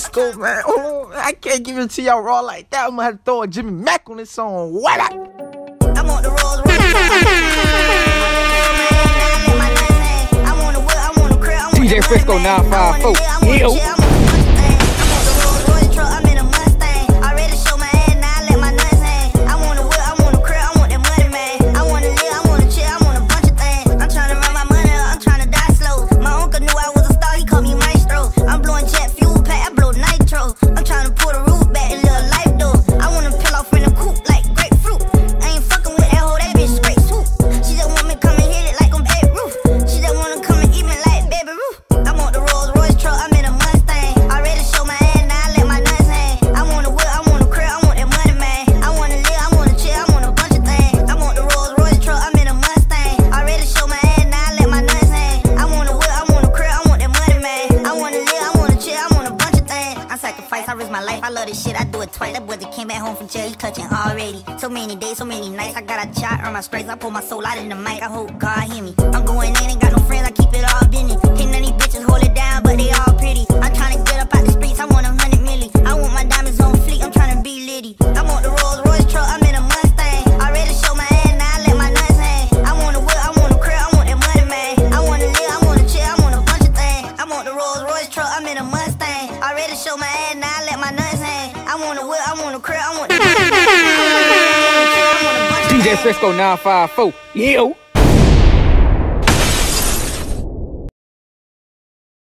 Frisco, man. Oh, I can't give it to y'all raw like that. I'm gonna have to throw a Jimmy Mack on this song. What? I want the Rolls Royce. DJ Frisco 954. Yo. I risk my life, I love this shit, I do it twice. That boy that came back home from jail, he touching already. So many days, so many nights, I got a shot, earn my stripes. I pull my soul out in the mic, I hope God hear me. I'm going in, ain't got no friends, I keep it all business. Can't none of these bitches hold it down, but they all pretty. I'm trying to get up out the streets, I want 100 milli. I want my diamonds on fleek, I'm trying to be litty. I want the Rolls Royce truck, I'm in a Mustang. Already show my ass, now I let my nuts hang. I want a whip, I want a crib, I want that money, man. I want to live, I want to chill, I want a bunch of things. I want the Rolls Royce truck, I'm in a Mustang. Already show my ass, now I let my nuts hang. I want a whip, I want a crib, I want the DJ Frisco 954. Yo.